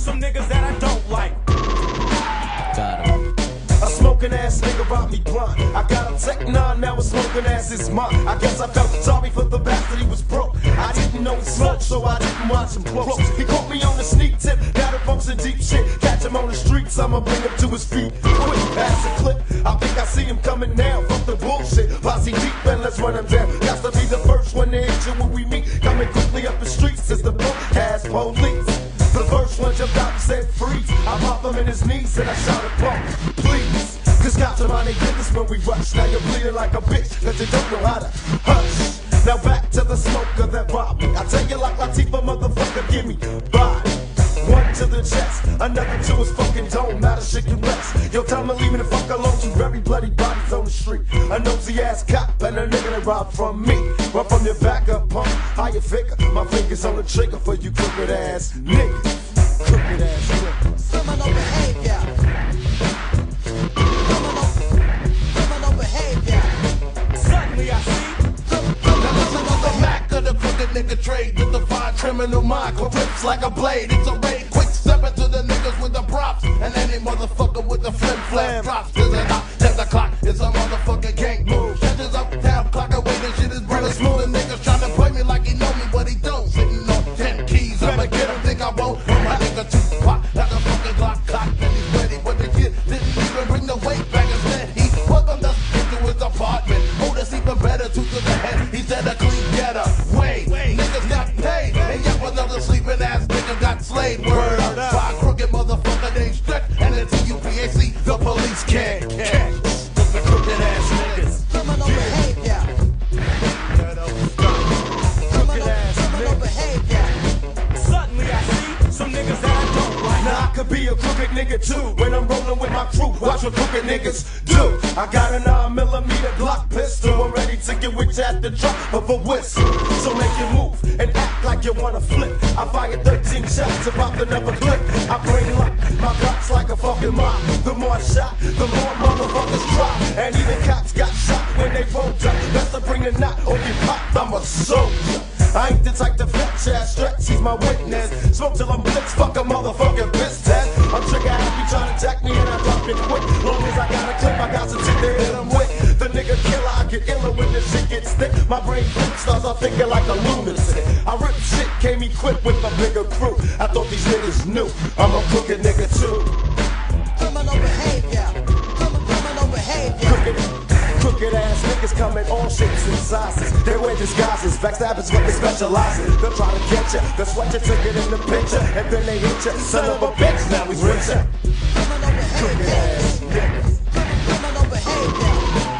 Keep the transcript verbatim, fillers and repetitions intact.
some niggas that I don't like. Got him. A smoking ass nigga robbed me blind. I got a tech nine, now a smoking ass is mine. I guess I felt sorry for the bastard, he was broke. I didn't know he smoked, so I didn't watch him close. He caught me on the sneak tip, got him on some deep shit. Catch him on the streets, I'ma bring him to his feet. Quick, pass the clip, I think I see him coming now. Fuck the bullshit, posse deep and let's run him down. Got to be the first one to hit you when we meet. Coming quickly up the streets is the book has police. The first one jumped out and said freeze. I popped him in his knees and I shot a bump. Please, cause cops around they business when we rush. Now you're bleeding like a bitch cause you don't know how to hush. Now back to the smoker that robbed me. I tell you like Latifah, motherfucker, give me body. One to the chest, another to his fucking dome. Now the shit can rest. Yo, time to leave me the fuck alone. Two very bloody bodies on the street. A nosy ass cop and a nigga that robbed from me. Run from your back up, pump. How you figure? My fingers on the trigger for you crooked ass niggas. Crooked ass niggas. Criminal behavior. Criminal, criminal behavior. Suddenly I see the Mac of the crooked nigga trade with the fine criminal mind, rips like a blade. It's a raid, quick stepping to the niggas with the props, and any motherfucker with the flip flap drops. Cause it's not ten o'clock, it's a motherfucking gang move. Catches up, down, clock away, this shit is brother smooth. The niggas tryna play me like he know me, but he don't. Sitting on ten keys, I'ma get him, think I won't. My nigga Tupac, like a fucking Glock cock, and he's ready. But the kid didn't even bring the weight back. Instead, he welcomed us into his apartment. Hold us even better, two to the head. He said a clean getter. Wait, niggas got paid, and yet another sleeping ass nigga got slayed. Word up, by a crooked motherfucker named Stretch, and it's T U P A C, the police can't catch the crooked ass niggas. Criminal behavior. Criminal, criminal behavior. Suddenly I see some niggas that I don't like. Now I could be a crooked nigga too when I'm rolling with my crew. Watch what crooked niggas do. I got a nine millimeter Glock pistol. I'm ready to get with you at the drop of a whistle. So make you move and act like you wanna flip. I fire thirteen shots about another clip. I bring luck, my Glock's like a fucking mob. The more I shot, the more motherfuckers drop. And even cops got shot when they pulled up. Best to bring a knot or get popped. I'm a soldier. I ain't the type to fetch ass stretch, he's my witness. Smoke till I'm blitz, fuck a motherfucking piss test. I'm trigger happy trying to attack me and I drop it quick. Long as I got a clip, I got some shit to hit him with. The nigga killer, I get iller when this shit gets thick. My brain flips, starts off thinking like a lunatic. I rip shit, came equipped with a bigger crew. I thought these niggas knew, I'm a crooked nigga too. Criminal behavior. Criminal, criminal behavior. Crooked, crooked ass niggas come in all shapes and sizes. They wear disguises, backstabbers what they specialize in. They'll try to get ya, they'll sweat you to get in the picture, and then they hit ya. Son of a bitch, now he's richer. Criminal Crooked behavior. ass niggas. Criminal behavior.